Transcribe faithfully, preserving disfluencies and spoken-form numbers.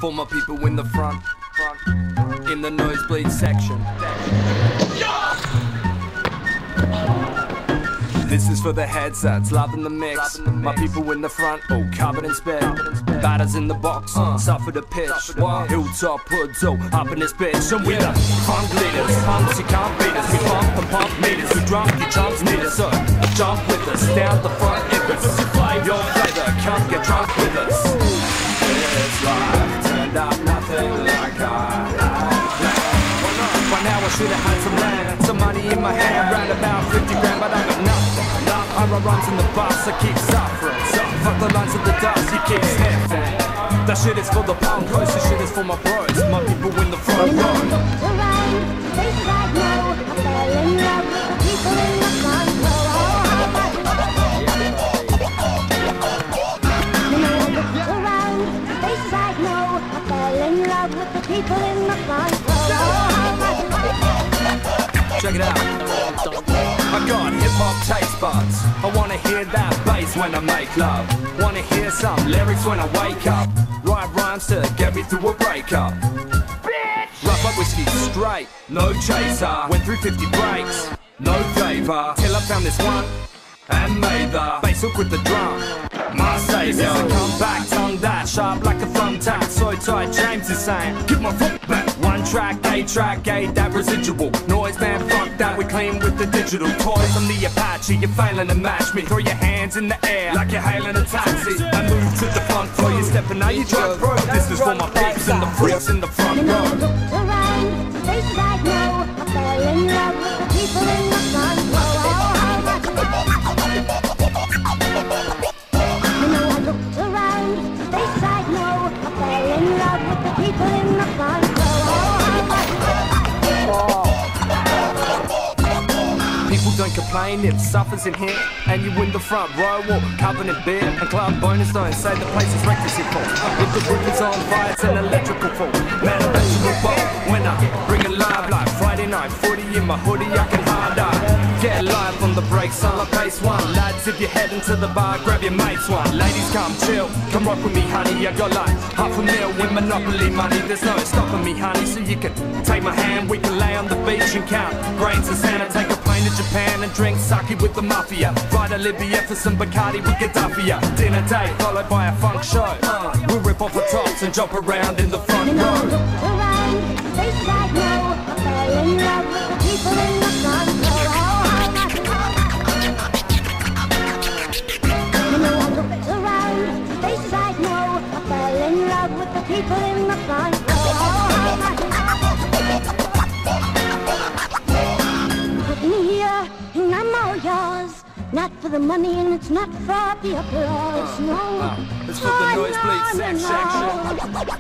For my people in the front, in the nosebleed section. This is for the headsets, loving the mix. My people in the front, all covered in spit. Batters in the box, suffer the pitch. Hilltop hoods, all up in this bitch. And we the funk leaders, punks you can't beat us. We pump and pump meters, we drunk, your drums need us. So jump with us, down the front if it's your flavor, can't get drunk with us. It's life, turned out nothing like I by now I should have had some land, some money in my hand, round about fifty grand, but I got nothing. I run runs in the bus, I keep suffering. So fuck the lines of the dust, you keep sniffing. That shit is for the pound coast, this shit is for my bros, my people in the front row. Around, places I know, I fell in love with the people in the front row. Around, places I know, I fell in love with the people in the front row. Check it out. I got hip-hop taste buds. I wanna hear that bass when I make love. Wanna hear some lyrics when I wake up. Write rhymes to get me through a breakup. Rough up whiskey straight, no chaser. Went through fifty breaks, no flavor. Till I found this one and made the bass hook with the drum. My savior. Come back, tongue that sharp like a thumbtack. So tight, James is saying, give my foot back. One track, A track, A that residual noise, man, fuck that, we clean with the digital toys. I'm the Apache, you're failing to match me. Throw your hands in the air like you're hailing a taxi. And move to the front floor, you're stepping out, you drive broke. This is for my peeps and the freaks in the front row. Around, places I know, I fell in love with the people in the front row. You know I looked around, places I know, I fell in love with the people in the front row. People don't complain if suffers in here, and you win the front row or covered in beer. And club bonus don't say the place is wrecked as it falls. If the roof is on fire, it's an electrical fault. Man, a vegetable bowl when I bring it live like Friday night footy in my hoodie, I can hard out. Get live on the brakes, on the pace one. Lads, if you're heading to the bar, grab your mates one. Ladies, come chill, come rock with me, honey. I got like half a mil with Monopoly money. There's no stopping me, honey, so you can take my hand. We can lay on the beach and count grains of Santa. Take a plane to Japan and drink sake with the mafia. Fly to Libya for some Bacardi with Gaddafi. Dinner date followed by a funk show. Uh, we'll rip off the tops and jump around in the front row. Around, places I know, I fell in love with the people in the front row. You know I looked around, places I know, I fell in love with the people in the front row. Put me here, and I'm all yours. Not for the money and it's not for the applause, no. Uh, it's for the nosebleed no, section. no, no.